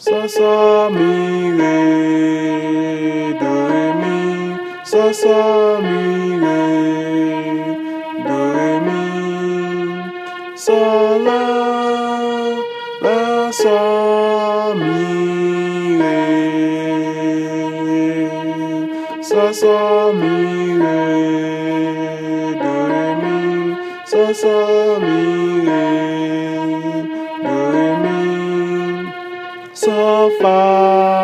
sa sa mi re, do re mi, sa sa mi re, do re mi, sa la sa mi re, sa sa mi re, do re mi, sa sa mi re, do re mi, Solfa.